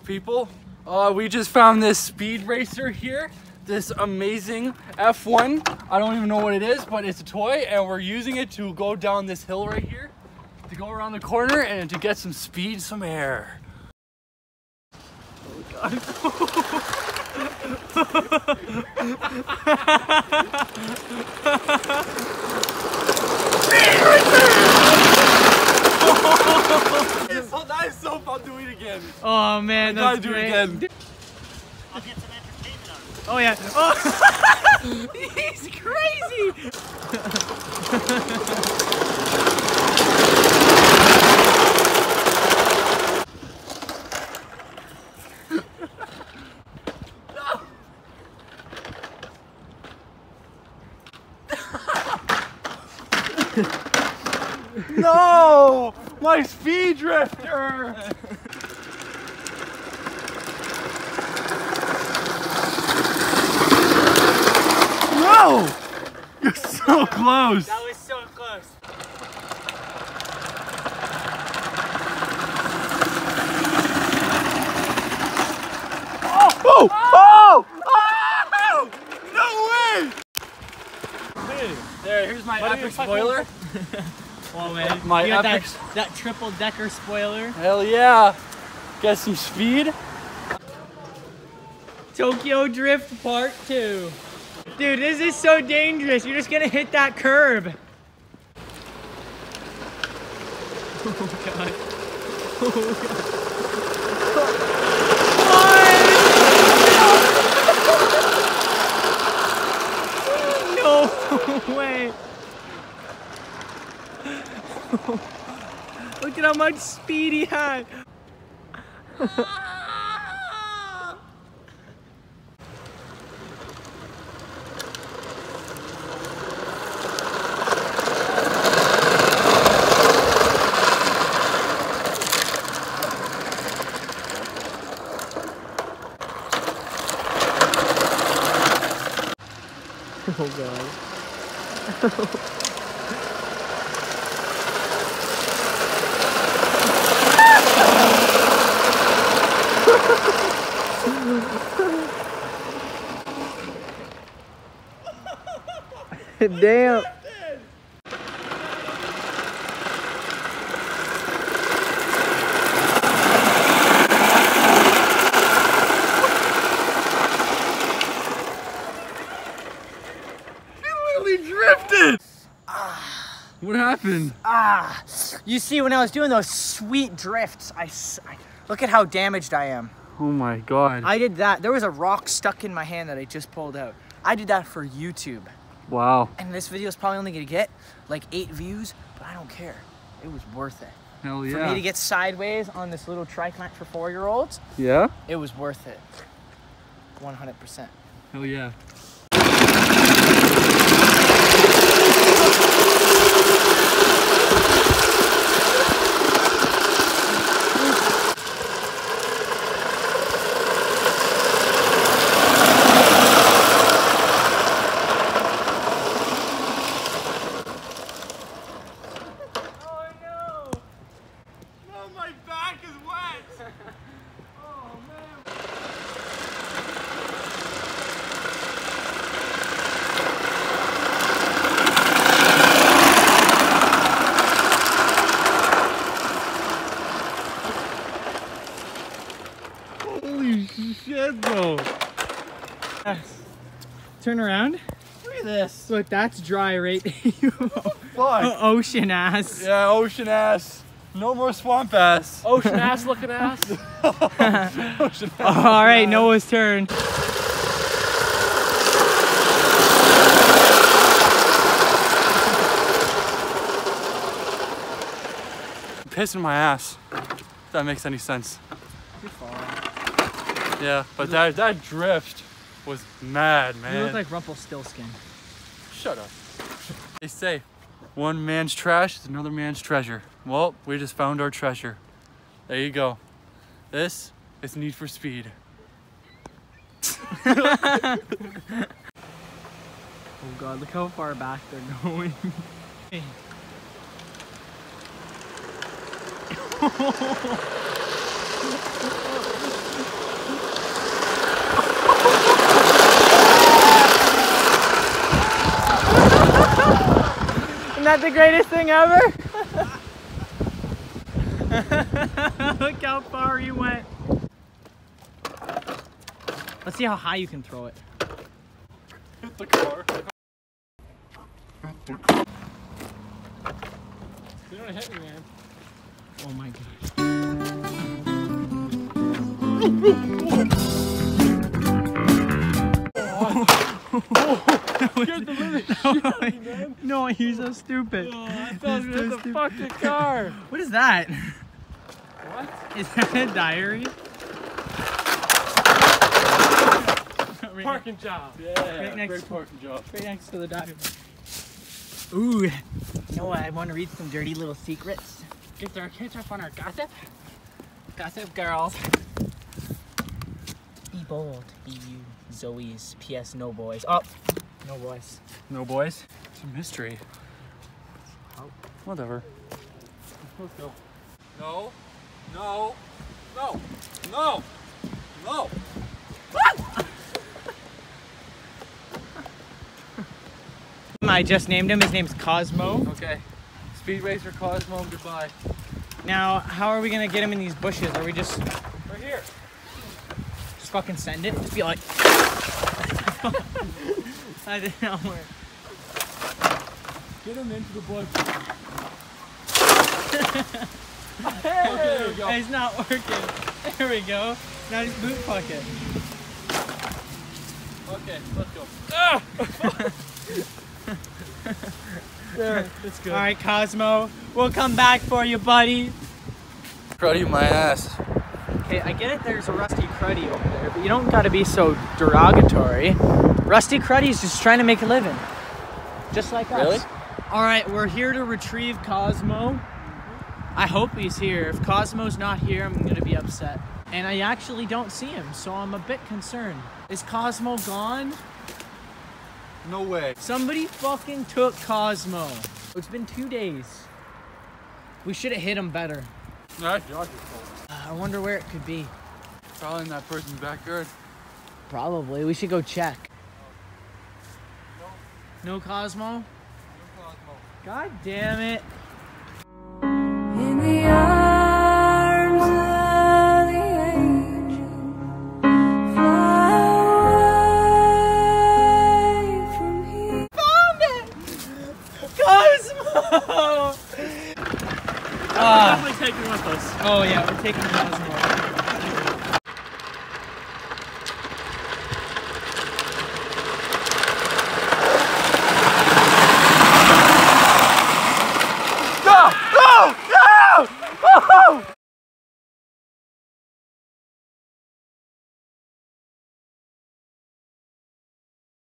people? We just found this speed racer here. This amazing F1. I don't even know what it is, but it's a toy and we're using it to go down this hill right here, to go around the corner and to get some speed, some air. Oh God. That is so fun. Do it again. Oh man, that's do great. it again. I'll get some entertainment out of it. Oh yeah. Oh. He's crazy. No! My speed drifter! No! You're so close! That was so close. Oh! Oh! Oh! No way! There, here's my epic spoiler. Oh man, My you got epic. that triple decker spoiler. Hell yeah! Get some speed. Tokyo Drift Part 2. Dude, this is so dangerous. You're just gonna hit that curb. Oh God. Oh God. No way. Look at how much speed he had. Oh God. Damn. Drifted! What happened? You see, when I was doing those sweet drifts, I look at how damaged I am. Oh my God. I did that. There was a rock stuck in my hand that I just pulled out. I did that for YouTube. Wow. And this video is probably only gonna get like 8 views, but I don't care. It was worth it. Hell yeah. For me to get sideways on this little trike mat for 4-year-olds, Yeah? it was worth it. 100%. Hell yeah. My back is wet! Oh man! Holy shit, bro! Yes. Turn around. Look at this! Look, that's dry right. Fuck! Ocean ass. Yeah, ocean ass. No more swamp ass. Ocean ass looking ass. Ocean ass. All right, Noah's turn. I'm pissing my ass. If that makes any sense. You're falling. Yeah, but that drift was mad, man. You look like Rumpelstiltskin. Shut up. They say one man's trash is another man's treasure. Well, we just found our treasure. There you go. This is Need for Speed. Oh God, look how far back they're going. that the greatest thing ever? Look how far he went. Let's see how high you can throw it. Hit the car. You don't hit me, man. Oh my gosh. No, he's so stupid. Oh, I thought it was the fucking car. What is that? What? Is that a diary? Parking job. Yeah, Right next great parking job. Right next to the diary. Ooh, you know what? I want to read some dirty little secrets. Get our catch up on our gossip. Gossip girls. Be bold. Be you. Zoe's. P.S. No boys. Oh, no boys. No boys. It's a mystery. Oh, whatever. Let's go. No. No. No. No. No. I just named him. His name's Cosmo. Okay. Speed Racer Cosmo, goodbye. Now, how are we gonna get him in these bushes? Are we just We're here. just fucking send it? Just be like. I didn't know where. Get him into the bush. Hey, okay, there we go. It's not working. There we go. Now just boot pocket. Okay, let's go. Ah! There, that's good. All right, Cosmo, we'll come back for you, buddy. Cruddy my ass. Okay, I get it. There's a Rusty Cruddy over there, but you don't got to be so derogatory. Rusty Cruddy's just trying to make a living, just like us. Really? All right, we're here to retrieve Cosmo. I hope he's here. If Cosmo's not here, I'm gonna be upset. And I actually don't see him, so I'm a bit concerned. Is Cosmo gone? No way. Somebody fucking took Cosmo. It's been 2 days. We should have hit him better. No, Josh's fault. I wonder where it could be. Probably in that person's backyard. Probably. We should go check. No Cosmo? No Cosmo. God damn it. In the arms of the angel, fly away from here. Found it! Cosmo! Definitely taking with us. Oh yeah, we're taking Cosmo.